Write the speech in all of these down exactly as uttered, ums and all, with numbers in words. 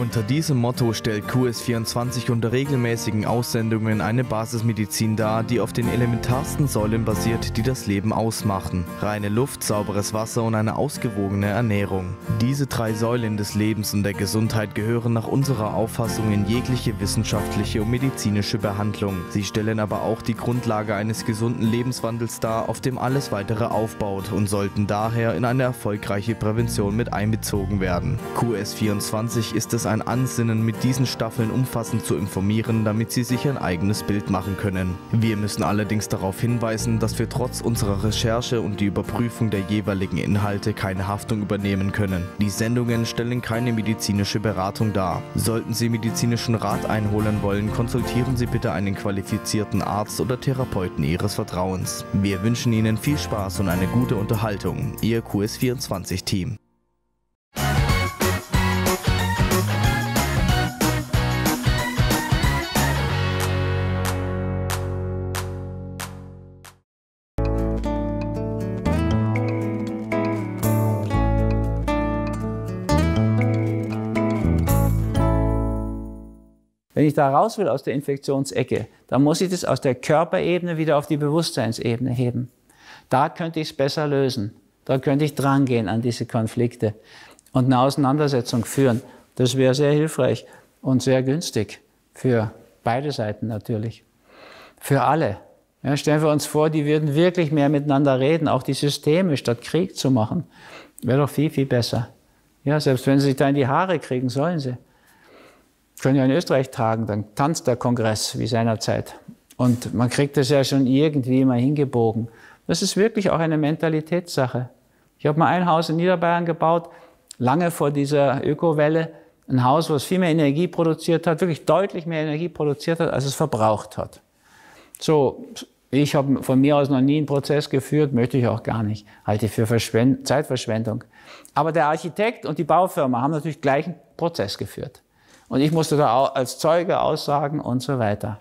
Unter diesem Motto stellt Q S vierundzwanzig unter regelmäßigen Aussendungen eine Basismedizin dar, die auf den elementarsten Säulen basiert, die das Leben ausmachen. Reine Luft, sauberes Wasser und eine ausgewogene Ernährung. Diese drei Säulen des Lebens und der Gesundheit gehören nach unserer Auffassung in jegliche wissenschaftliche und medizinische Behandlung. Sie stellen aber auch die Grundlage eines gesunden Lebenswandels dar, auf dem alles weitere aufbaut und sollten daher in eine erfolgreiche Prävention mit einbezogen werden. Q S vierundzwanzig ist es ein Ansinnen, mit diesen Staffeln umfassend zu informieren, damit Sie sich ein eigenes Bild machen können. Wir müssen allerdings darauf hinweisen, dass wir trotz unserer Recherche und die Überprüfung der jeweiligen Inhalte keine Haftung übernehmen können. Die Sendungen stellen keine medizinische Beratung dar. Sollten Sie medizinischen Rat einholen wollen, konsultieren Sie bitte einen qualifizierten Arzt oder Therapeuten Ihres Vertrauens. Wir wünschen Ihnen viel Spaß und eine gute Unterhaltung. Ihr Q S vierundzwanzig Team. Wenn ich da raus will aus der Infektionsecke, dann muss ich das aus der Körperebene wieder auf die Bewusstseinsebene heben. Da könnte ich es besser lösen. Da könnte ich drangehen an diese Konflikte und eine Auseinandersetzung führen. Das wäre sehr hilfreich und sehr günstig für beide Seiten natürlich. Für alle. Ja, stellen wir uns vor, die würden wirklich mehr miteinander reden, auch die Systeme, statt Krieg zu machen. Wäre doch viel, viel besser. Ja, selbst wenn sie sich da in die Haare kriegen, sollen sie. Können ja in Österreich tagen, dann tanzt der Kongress wie seinerzeit. Und man kriegt das ja schon irgendwie mal hingebogen. Das ist wirklich auch eine Mentalitätssache. Ich habe mal ein Haus in Niederbayern gebaut, lange vor dieser Ökowelle. Ein Haus, was viel mehr Energie produziert hat, wirklich deutlich mehr Energie produziert hat, als es verbraucht hat. So, ich habe von mir aus noch nie einen Prozess geführt, möchte ich auch gar nicht. Halte ich für Verschwend- Zeitverschwendung. Aber der Architekt und die Baufirma haben natürlich gleich einen Prozess geführt. Und ich musste da als Zeuge aussagen und so weiter.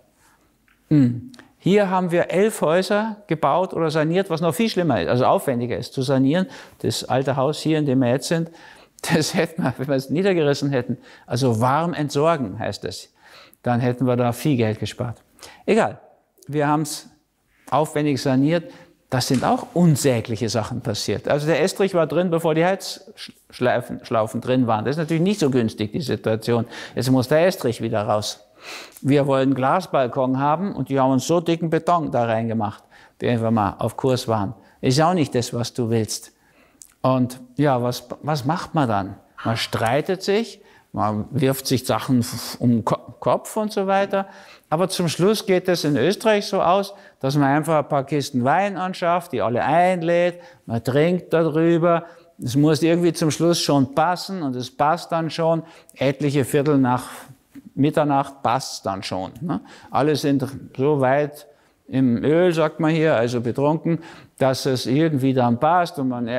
Hm. Hier haben wir elf Häuser gebaut oder saniert, was noch viel schlimmer ist, also aufwendiger ist zu sanieren. Das alte Haus hier, in dem wir jetzt sind, das hätten wir, wenn wir es niedergerissen hätten, also warm entsorgen heißt es, dann hätten wir da viel Geld gespart. Egal, wir haben es aufwendig saniert. Das sind auch unsägliche Sachen passiert. Also der Estrich war drin, bevor die Heizschlaufen drin waren. Das ist natürlich nicht so günstig, die Situation. Jetzt muss der Estrich wieder raus. Wir wollen einen Glasbalkon haben und die haben uns so dicken Beton da reingemacht, wenn wir mal auf Kurs waren. Ist auch nicht das, was du willst. Und ja, was, was macht man dann? Man streitet sich, man wirft sich Sachen um den Kopf und so weiter. Aber zum Schluss geht es in Österreich so aus, dass man einfach ein paar Kisten Wein anschafft, die alle einlädt, man trinkt darüber. Es muss irgendwie zum Schluss schon passen und es passt dann schon. Etliche Viertel nach Mitternacht passt es dann schon. Ne? Alle sind so weit im Öl, sagt man hier, also betrunken, dass es irgendwie dann passt und man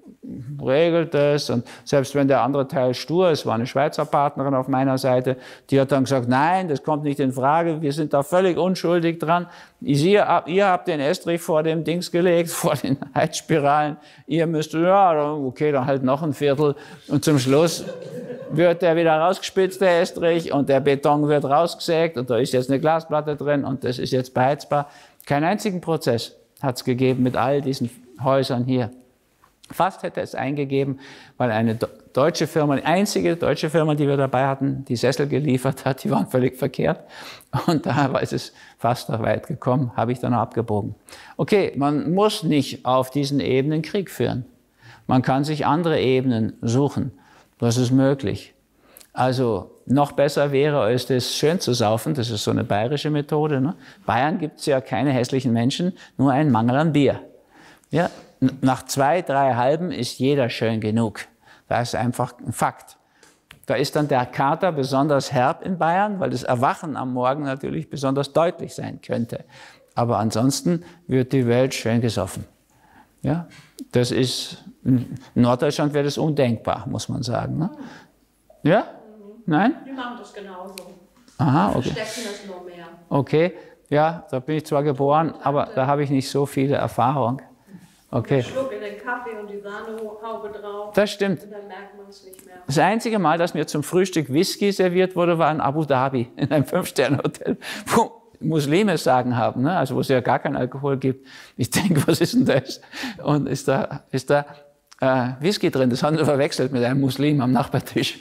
regelt es. Und selbst wenn der andere Teil stur ist, war eine Schweizer Partnerin auf meiner Seite, die hat dann gesagt, nein, das kommt nicht in Frage, wir sind da völlig unschuldig dran. Ihr, ihr habt den Estrich vor dem Dings gelegt, vor den Heizspiralen. Ihr müsst, ja, okay, dann halt noch ein Viertel. Und zum Schluss wird der wieder rausgespitzt, der Estrich, und der Beton wird rausgesägt und da ist jetzt eine Glasplatte drin und das ist jetzt beheizbar. Keinen einzigen Prozess hat es gegeben mit all diesen Häusern hier. Fast hätte es eingegeben, weil eine deutsche Firma, die einzige deutsche Firma, die wir dabei hatten, die Sessel geliefert hat, die waren völlig verkehrt. Und da ist es fast noch weit gekommen, habe ich dann abgebogen. Okay, man muss nicht auf diesen Ebenen Krieg führen. Man kann sich andere Ebenen suchen. Das ist möglich. Also noch besser wäre es, das schön zu saufen. Das ist so eine bayerische Methode. Ne? Bayern gibt es ja keine hässlichen Menschen, nur einen Mangel an Bier. Ja, nach zwei, drei Halben ist jeder schön genug. Das ist einfach ein Fakt. Da ist dann der Kater besonders herb in Bayern, weil das Erwachen am Morgen natürlich besonders deutlich sein könnte. Aber ansonsten wird die Welt schön gesoffen. Ja, das ist, in Norddeutschland wäre das undenkbar, muss man sagen. Ne? Ja? Nein? Die machen das genauso. Aha, okay. Stecken das nur mehr. Okay, ja, da bin ich zwar geboren, aber da habe ich nicht so viele Erfahrung. Okay. Ein Schluck in den Kaffee und die Sahnehaube drauf. Das stimmt. Und dann merkt man es nicht mehr. Das einzige Mal, dass mir zum Frühstück Whisky serviert wurde, war in Abu Dhabi, in einem Fünf-Sterne-Hotel, wo Muslime Sagen haben, ne? Also wo es ja gar keinen Alkohol gibt. Ich denke, was ist denn das? Und ist da, ist da äh, Whisky drin? Das haben sie verwechselt mit einem Muslim am Nachbartisch.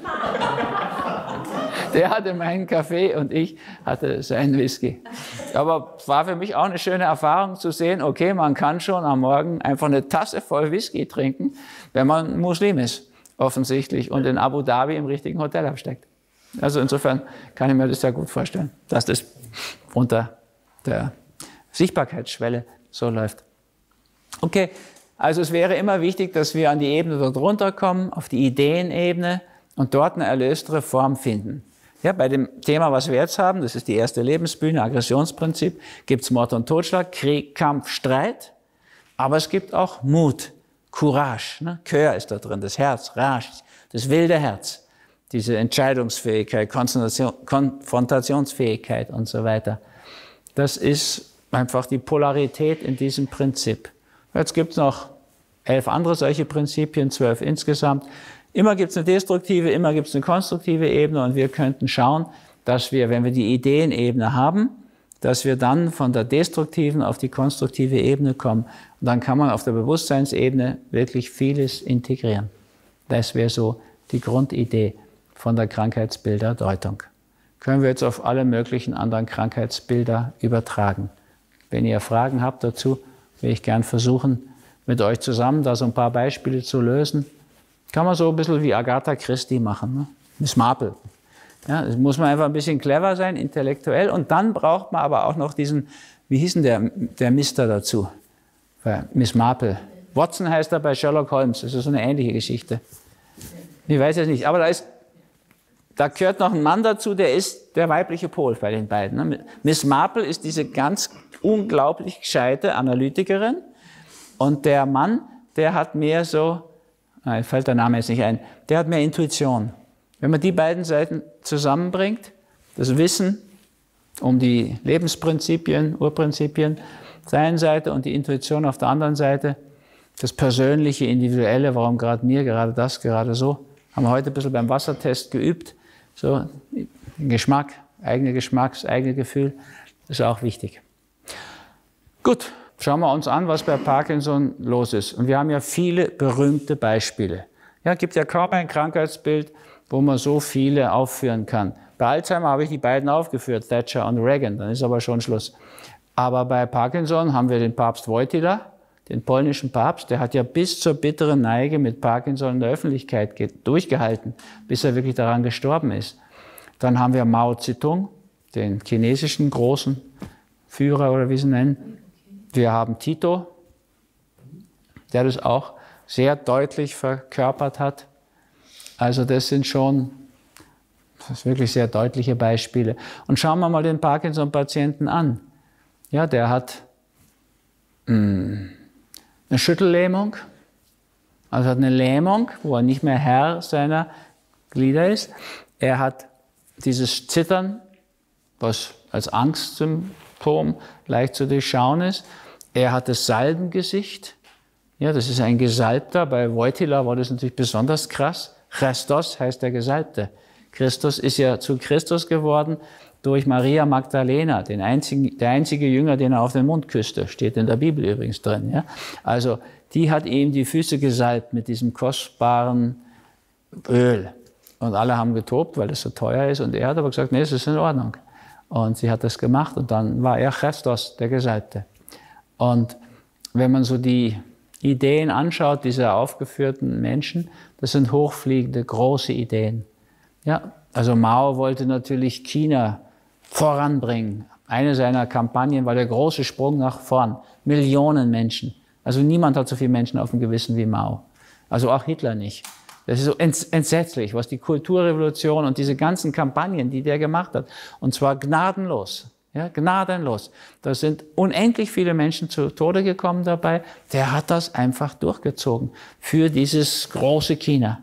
Der hatte meinen Kaffee und ich hatte seinen Whisky. Aber es war für mich auch eine schöne Erfahrung zu sehen, okay, man kann schon am Morgen einfach eine Tasse voll Whisky trinken, wenn man Muslim ist, offensichtlich, und in Abu Dhabi im richtigen Hotel absteckt. Also insofern kann ich mir das sehr gut vorstellen, dass das unter der Sichtbarkeitsschwelle so läuft. Okay, also es wäre immer wichtig, dass wir an die Ebene dort runterkommen, auf die Ideenebene und dort eine erlöstere Form finden. Ja, bei dem Thema, was wir jetzt haben, das ist die erste Lebensbühne, Aggressionsprinzip, gibt es Mord und Totschlag, Krieg, Kampf, Streit, aber es gibt auch Mut, Courage, ne? Cœur ist da drin, das Herz, Rage, das wilde Herz, diese Entscheidungsfähigkeit, Konfrontationsfähigkeit und so weiter. Das ist einfach die Polarität in diesem Prinzip. Jetzt gibt es noch elf andere solche Prinzipien, zwölf insgesamt. Immer gibt es eine destruktive, immer gibt es eine konstruktive Ebene und wir könnten schauen, dass wir, wenn wir die Ideenebene haben, dass wir dann von der destruktiven auf die konstruktive Ebene kommen. Und dann kann man auf der Bewusstseinsebene wirklich vieles integrieren. Das wäre so die Grundidee von der Krankheitsbilderdeutung. Können wir jetzt auf alle möglichen anderen Krankheitsbilder übertragen. Wenn ihr Fragen habt dazu, will ich gern versuchen, mit euch zusammen da so ein paar Beispiele zu lösen. Kann man so ein bisschen wie Agatha Christie machen, ne? Miss Marple. Ja, das muss man einfach ein bisschen clever sein, intellektuell. Und dann braucht man aber auch noch diesen, wie hieß denn der, der Mister dazu? Bei Miss Marple. Watson heißt er bei Sherlock Holmes. Das ist so eine ähnliche Geschichte. Ich weiß es nicht, aber da ist, da gehört noch ein Mann dazu, der ist der weibliche Pol bei den beiden. Ne? Miss Marple ist diese ganz unglaublich gescheite Analytikerin. Und der Mann, der hat mehr so, mir fällt der Name jetzt nicht ein, der hat mehr Intuition. Wenn man die beiden Seiten zusammenbringt, das Wissen um die Lebensprinzipien, Urprinzipien, auf der einen Seite und die Intuition auf der anderen Seite, das Persönliche, Individuelle, warum gerade mir, gerade das, gerade so, haben wir heute ein bisschen beim Wassertest geübt, so Geschmack, eigener Geschmack, das eigene Gefühl, das ist auch wichtig. Gut. Schauen wir uns an, was bei Parkinson los ist. Und wir haben ja viele berühmte Beispiele. Ja, es gibt ja kaum ein Krankheitsbild, wo man so viele aufführen kann. Bei Alzheimer habe ich die beiden aufgeführt, Thatcher und Reagan, dann ist aber schon Schluss. Aber bei Parkinson haben wir den Papst Wojtyla, den polnischen Papst, der hat ja bis zur bitteren Neige mit Parkinson in der Öffentlichkeit durchgehalten, bis er wirklich daran gestorben ist. Dann haben wir Mao Zedong, den chinesischen großen Führer oder wie sie nennen. Wir haben Tito, der das auch sehr deutlich verkörpert hat. Also das sind schon das sind wirklich sehr deutliche Beispiele. Und schauen wir mal den Parkinson-Patienten an. Ja, der hat mh, eine Schüttellähmung, also hat eine Lähmung, wo er nicht mehr Herr seiner Glieder ist. Er hat dieses Zittern, was als Angstsymptom leicht zu durchschauen ist. Er hat das Salbengesicht. Ja, das ist ein Gesalbter. Bei Wojtyla war das natürlich besonders krass. Christos heißt der Gesalbte. Christus ist ja zu Christus geworden durch Maria Magdalena, den einzigen, der einzige Jünger, den er auf den Mund küsste. Steht in der Bibel übrigens drin. Ja? Also die hat ihm die Füße gesalbt mit diesem kostbaren Öl. Und alle haben getobt, weil das so teuer ist. Und er hat aber gesagt, nee, es ist in Ordnung. Und sie hat das gemacht und dann war er Christus, der Gesalbte. Und wenn man so die Ideen anschaut, diese aufgeführten Menschen, das sind hochfliegende, große Ideen. Ja, also Mao wollte natürlich China voranbringen. Eine seiner Kampagnen war der große Sprung nach vorn. Millionen Menschen. Also niemand hat so viele Menschen auf dem Gewissen wie Mao. Also auch Hitler nicht. Das ist so entsetzlich, was die Kulturrevolution und diese ganzen Kampagnen, die der gemacht hat. Und zwar gnadenlos. Ja, gnadenlos. Da sind unendlich viele Menschen zu Tode gekommen dabei. Der hat das einfach durchgezogen für dieses große China.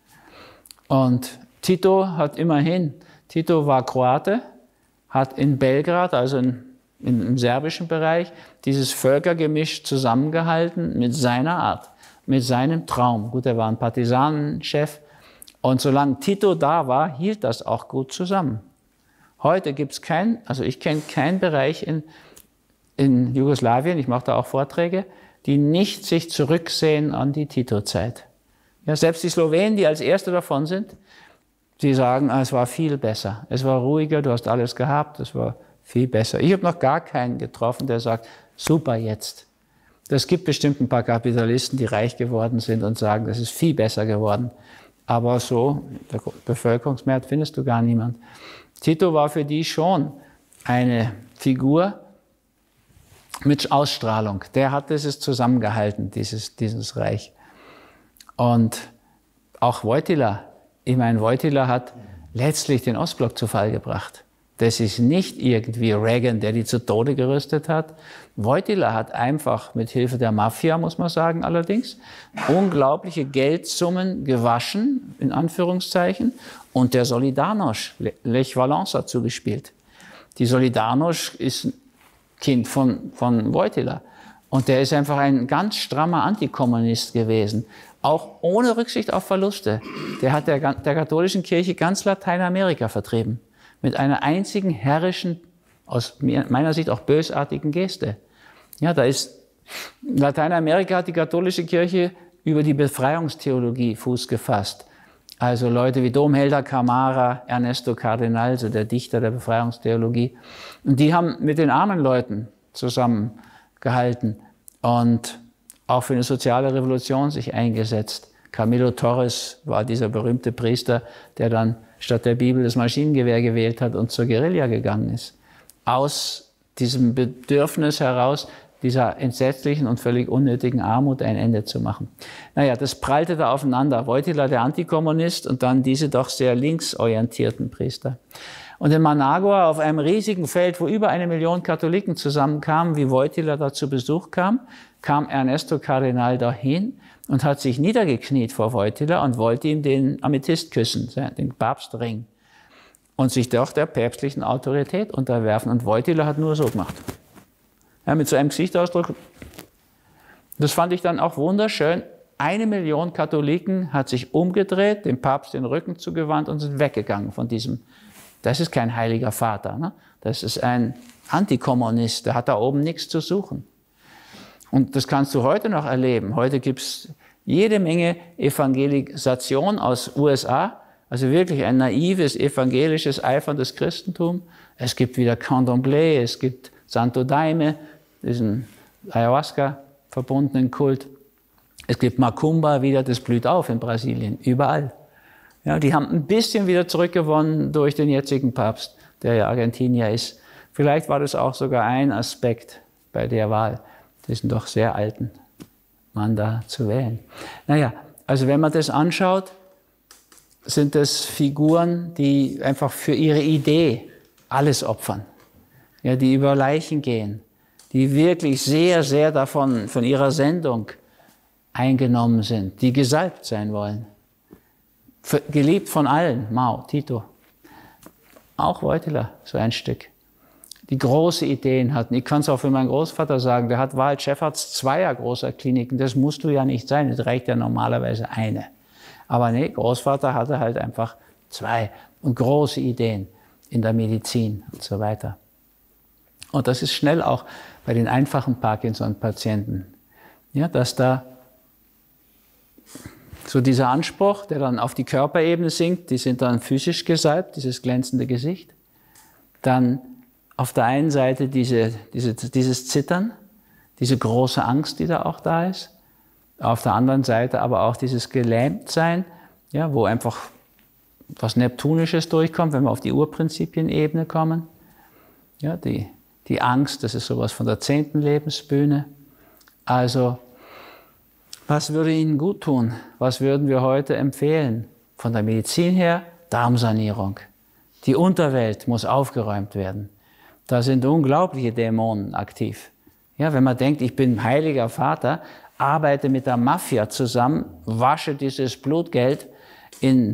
Und Tito hat immerhin, Tito war Kroate, hat in Belgrad, also in im, im serbischen Bereich, dieses Völkergemisch zusammengehalten mit seiner Art, mit seinem Traum. Gut, er war ein Partisanenchef und solange Tito da war, hielt das auch gut zusammen. Heute gibt es keinen, also ich kenne keinen Bereich in, in Jugoslawien, ich mache da auch Vorträge, die nicht sich zurücksehen an die Tito-Zeit. Ja, selbst die Slowenen, die als Erste davon sind, die sagen, ah, es war viel besser, es war ruhiger, du hast alles gehabt, es war viel besser. Ich habe noch gar keinen getroffen, der sagt, super jetzt. Es gibt bestimmt ein paar Kapitalisten, die reich geworden sind und sagen, das ist viel besser geworden. Aber so, der Bevölkerungsmehrheit findest du gar niemand. Tito war für die schon eine Figur mit Ausstrahlung. Der hat dieses zusammengehalten, dieses, dieses Reich. Und auch Wojtyła, ich meine, Wojtyła hat letztlich den Ostblock zu Fall gebracht. Das ist nicht irgendwie Reagan, der die zu Tode gerüstet hat. Wojtyła hat einfach mit Hilfe der Mafia, muss man sagen allerdings, unglaubliche Geldsummen gewaschen, in Anführungszeichen, und der Solidarność, Lech Walesa, zugespielt. Die Solidarność ist ein Kind von, von Wojtyła. Und der ist einfach ein ganz strammer Antikommunist gewesen, auch ohne Rücksicht auf Verluste. Der hat der, der katholischen Kirche ganz Lateinamerika vertrieben. Mit einer einzigen herrischen, aus meiner Sicht auch bösartigen Geste. Ja, da ist, Lateinamerika hat die katholische Kirche über die Befreiungstheologie Fuß gefasst. Also Leute wie Domhelder Camara, Ernesto Cardenal, so der Dichter der Befreiungstheologie. Und die haben mit den armen Leuten zusammengehalten und auch für eine soziale Revolution sich eingesetzt. Camilo Torres war dieser berühmte Priester, der dann statt der Bibel das Maschinengewehr gewählt hat und zur Guerilla gegangen ist. Aus diesem Bedürfnis heraus, dieser entsetzlichen und völlig unnötigen Armut ein Ende zu machen. Naja, das prallte da aufeinander. Wojtyła, der Antikommunist, und dann diese doch sehr linksorientierten Priester. Und in Managua, auf einem riesigen Feld, wo über eine Million Katholiken zusammenkamen, wie Wojtyła da zu Besuch kam, kam Ernesto Cardenal dahin und hat sich niedergekniet vor Wojtyła und wollte ihm den Amethyst küssen, den Papstring, und sich doch der päpstlichen Autorität unterwerfen. Und Wojtyła hat nur so gemacht. Ja, mit so einem Gesichtsausdruck. Das fand ich dann auch wunderschön. Eine Million Katholiken hat sich umgedreht, dem Papst den Rücken zugewandt und sind weggegangen von diesem. Das ist kein heiliger Vater, ne? Das ist ein Antikommunist, der hat da oben nichts zu suchen. Und das kannst du heute noch erleben. Heute gibt's jede Menge Evangelisation aus U S A, also wirklich ein naives, evangelisches, eiferndes Christentum. Es gibt wieder Candomblé, es gibt Santo Daime, diesen Ayahuasca-verbundenen Kult. Es gibt Macumba wieder, das blüht auf in Brasilien, überall. Ja, die haben ein bisschen wieder zurückgewonnen durch den jetzigen Papst, der ja Argentinier ist. Vielleicht war das auch sogar ein Aspekt bei der Wahl, diesen doch sehr alten Mann da zu wählen. Naja, also wenn man das anschaut, sind das Figuren, die einfach für ihre Idee alles opfern. Ja, die über Leichen gehen, die wirklich sehr, sehr davon, von ihrer Sendung eingenommen sind, die gesalbt sein wollen. Geliebt von allen, Mao, Tito, auch Wojtyła, so ein Stück. Die große Ideen hatten. Ich kann es auch für meinen Großvater sagen, der hat, war als Chefarzt zweier großer Kliniken. Das musst du ja nicht sein, das reicht ja normalerweise eine. Aber nee, Großvater hatte halt einfach zwei und große Ideen in der Medizin und so weiter. Und das ist schnell auch bei den einfachen Parkinson-Patienten, ja, dass da so dieser Anspruch, der dann auf die Körperebene sinkt, die sind dann physisch gesalbt, dieses glänzende Gesicht. Dann auf der einen Seite diese, diese, dieses Zittern, diese große Angst, die da auch da ist. Auf der anderen Seite aber auch dieses Gelähmtsein, ja, wo einfach was Neptunisches durchkommt, wenn wir auf die Urprinzipienebene kommen. Ja, die, die Angst, das ist sowas von der zehnten Lebensbühne. Also, was würde Ihnen gut tun? Was würden wir heute empfehlen? Von der Medizin her, Darmsanierung. Die Unterwelt muss aufgeräumt werden. Da sind unglaubliche Dämonen aktiv. Ja, wenn man denkt, ich bin heiliger Vater, arbeite mit der Mafia zusammen, wasche dieses Blutgeld in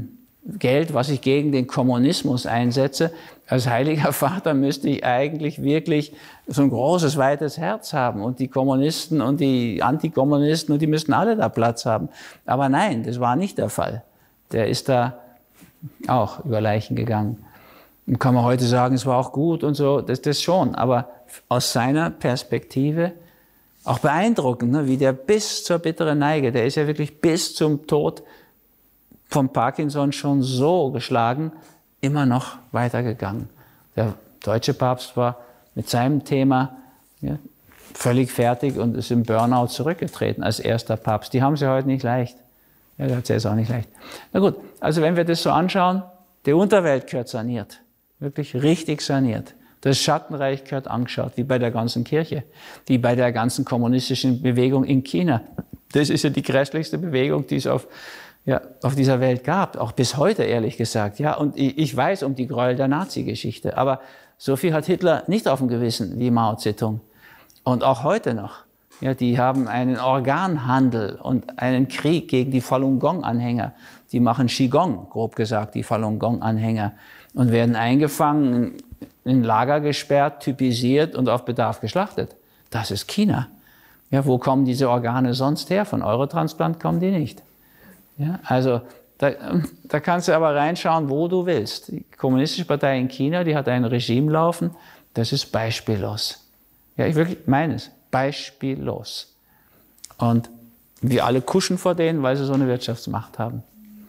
Geld, was ich gegen den Kommunismus einsetze. Als Heiliger Vater müsste ich eigentlich wirklich so ein großes, weites Herz haben. Und die Kommunisten und die Antikommunisten, und die müssten alle da Platz haben. Aber nein, das war nicht der Fall. Der ist da auch über Leichen gegangen. Und kann man heute sagen, es war auch gut und so, das, das schon. Aber aus seiner Perspektive auch beeindruckend, ne, wie der bis zur bitteren Neige, der ist ja wirklich bis zum Tod vom Parkinson schon so geschlagen, immer noch weitergegangen. Der deutsche Papst war mit seinem Thema ja, völlig fertig und ist im Burnout zurückgetreten als erster Papst. Die haben es ja heute nicht leicht. Ja, der hat es jetzt auch nicht leicht. Na gut, also wenn wir das so anschauen, die Unterwelt gehört saniert. Wirklich richtig saniert. Das Schattenreich gehört angeschaut, wie bei der ganzen Kirche, wie bei der ganzen kommunistischen Bewegung in China. Das ist ja die grässlichste Bewegung, die es auf, ja, auf dieser Welt gab, auch bis heute, ehrlich gesagt. Ja, und ich weiß um die Gräuel der Nazi-Geschichte, aber so viel hat Hitler nicht auf dem Gewissen wie Mao Zedong. Und auch heute noch. Ja, die haben einen Organhandel und einen Krieg gegen die Falun Gong-Anhänger. Die machen Qigong, grob gesagt, die Falun Gong-Anhänger, und werden eingefangen, in Lager gesperrt, typisiert und auf Bedarf geschlachtet. Das ist China. Ja, wo kommen diese Organe sonst her? Von Eurotransplant kommen die nicht. Ja, also da, da kannst du aber reinschauen, wo du willst. Die Kommunistische Partei in China, die hat ein Regime laufen, das ist beispiellos. Ja, ich wirklich meine es, beispiellos. Und wir alle kuschen vor denen, weil sie so eine Wirtschaftsmacht haben.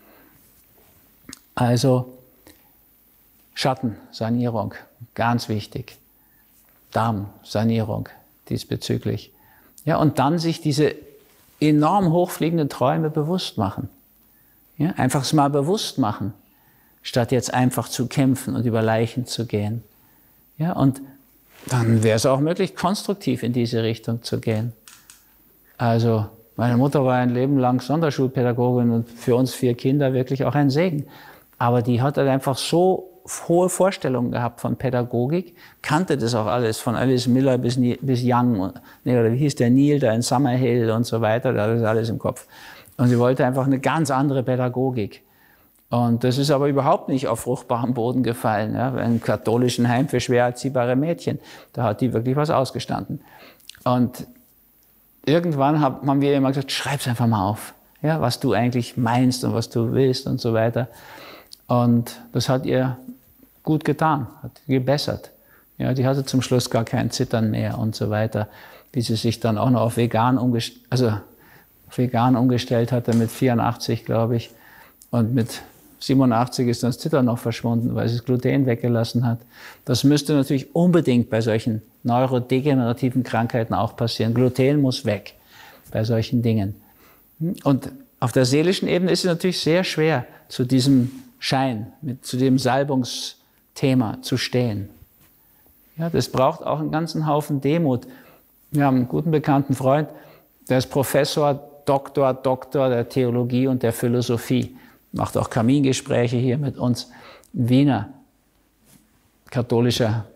Also Schattensanierung, ganz wichtig. Darmsanierung diesbezüglich. Ja, und dann sich diese enorm hochfliegenden Träume bewusst machen. Ja, einfach es mal bewusst machen, statt jetzt einfach zu kämpfen und über Leichen zu gehen. Ja, und dann wäre es auch möglich, konstruktiv in diese Richtung zu gehen. Also meine Mutter war ein Leben lang Sonderschulpädagogin und für uns vier Kinder wirklich auch ein Segen. Aber die hat halt einfach so hohe Vorstellungen gehabt von Pädagogik, kannte das auch alles, von Alice Miller bis, bis Young, nee, oder wie hieß der Neil da in Summerhill und so weiter, da ist alles im Kopf. Und sie wollte einfach eine ganz andere Pädagogik. Und das ist aber überhaupt nicht auf fruchtbaren Boden gefallen. Ja, in einem katholischen Heim für schwer erziehbare Mädchen, da hat die wirklich was ausgestanden. Und irgendwann haben wir immer gesagt, schreib's einfach mal auf, ja, was du eigentlich meinst und was du willst und so weiter. Und das hat ihr gut getan, hat gebessert. Ja, die hatte zum Schluss gar kein Zittern mehr und so weiter, wie sie sich dann auch noch auf vegan, umgest also auf vegan umgestellt hatte mit vierundachtzig, glaube ich. Und mit siebenundachtzig ist dann das Zittern noch verschwunden, weil sie das Gluten weggelassen hat. Das müsste natürlich unbedingt bei solchen neurodegenerativen Krankheiten auch passieren. Gluten muss weg bei solchen Dingen. Und auf der seelischen Ebene ist es natürlich sehr schwer, zu diesem Schein, mit, zu dem Salbungsthema zu stehen. Ja, das braucht auch einen ganzen Haufen Demut. Wir haben einen guten bekannten Freund, der ist Professor, Doktor, Doktor der Theologie und der Philosophie. Macht auch Kamingespräche hier mit uns. Ein Wiener, katholischer,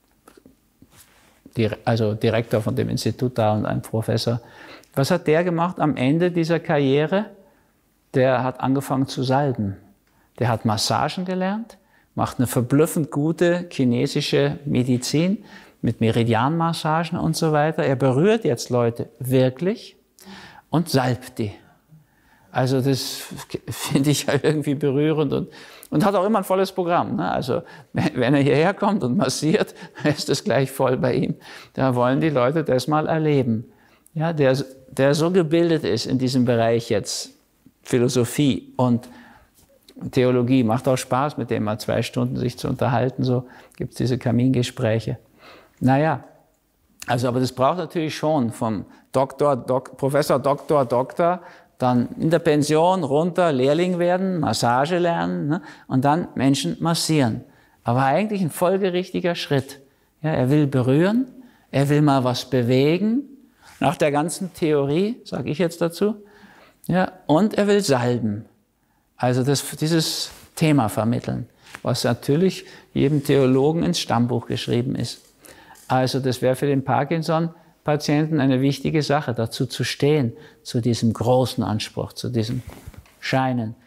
also Direktor von dem Institut da und ein Professor. Was hat der gemacht am Ende dieser Karriere? Der hat angefangen zu salben. Der hat Massagen gelernt, macht eine verblüffend gute chinesische Medizin mit Meridianmassagen und so weiter. Er berührt jetzt Leute wirklich und salbt die. Also das finde ich halt irgendwie berührend und, und hat auch immer ein volles Programm. Ne? Also wenn er hierher kommt und massiert, ist das gleich voll bei ihm. Da wollen die Leute das mal erleben. Ja, der, der so gebildet ist in diesem Bereich jetzt, Philosophie und Theologie, macht auch Spaß, mit dem mal zwei Stunden sich zu unterhalten, so gibt es diese Kamingespräche. Naja, also aber das braucht natürlich schon vom Doktor, Dok, Professor, Doktor, Doktor, dann in der Pension runter Lehrling werden, Massage lernen, ne, und dann Menschen massieren. Aber eigentlich ein folgerichtiger Schritt. Ja, er will berühren, er will mal was bewegen, nach der ganzen Theorie, sage ich jetzt dazu, ja, und er will salben. Also das, dieses Thema vermitteln, was natürlich jedem Theologen ins Stammbuch geschrieben ist. Also das wäre für den Parkinson-Patienten eine wichtige Sache, dazu zu stehen, zu diesem großen Anspruch, zu diesem Scheinen.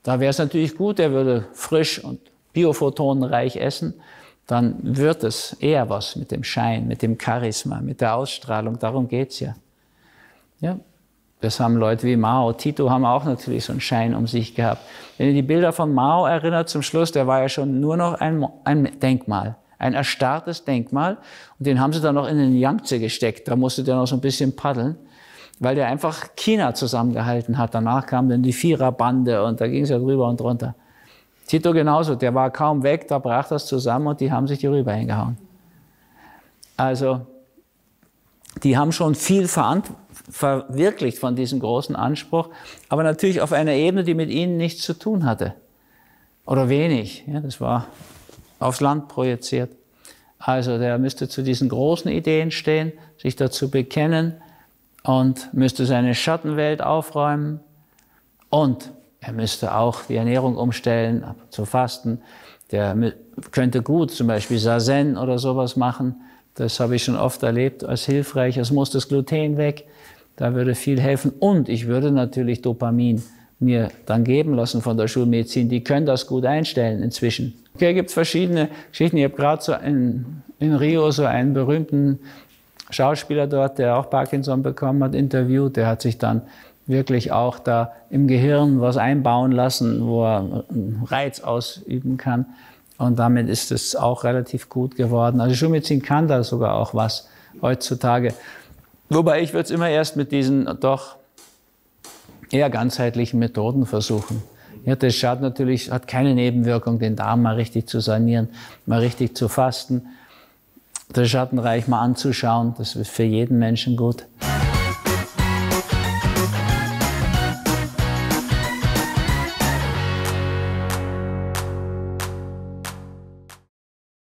Da wäre es natürlich gut, er würde frisch und biophotonenreich essen. Dann wird es eher was mit dem Schein, mit dem Charisma, mit der Ausstrahlung. Darum geht's ja. Ja. Das haben Leute wie Mao. Tito haben auch natürlich so einen Schein um sich gehabt. Wenn ihr die Bilder von Mao erinnert zum Schluss, der war ja schon nur noch ein, ein Denkmal, ein erstarrtes Denkmal. Und den haben sie dann noch in den Yangtze gesteckt. Da musste der noch so ein bisschen paddeln, weil der einfach China zusammengehalten hat. Danach kam dann die Viererbande und da ging es ja drüber und drunter. Tito genauso, der war kaum weg, da brach das zusammen und die haben sich die Rübe hingehauen. Also, die haben schon viel verwirklicht von diesem großen Anspruch, aber natürlich auf einer Ebene, die mit ihnen nichts zu tun hatte. Oder wenig. Ja, das war aufs Land projiziert. Also der müsste zu diesen großen Ideen stehen, sich dazu bekennen und müsste seine Schattenwelt aufräumen und er müsste auch die Ernährung umstellen, zu fasten. Der könnte gut zum Beispiel Zazen oder sowas machen. Das habe ich schon oft erlebt als hilfreich. Es muss das Gluten weg, da würde viel helfen. Und ich würde natürlich Dopamin mir dann geben lassen von der Schulmedizin. Die können das gut einstellen inzwischen. Okay, gibt es verschiedene Geschichten. Ich habe gerade so in, in Rio so einen berühmten Schauspieler dort, der auch Parkinson bekommen hat, interviewt. Der hat sich dann wirklich auch da im Gehirn was einbauen lassen, wo er einen Reiz ausüben kann. Und damit ist es auch relativ gut geworden. Also Schulmedizin kann da sogar auch was heutzutage. Wobei ich würde es immer erst mit diesen doch eher ganzheitlichen Methoden versuchen. Ja, das schadet natürlich, hat keine Nebenwirkung, den Darm mal richtig zu sanieren, mal richtig zu fasten, das Schattenreich mal anzuschauen. Das ist für jeden Menschen gut.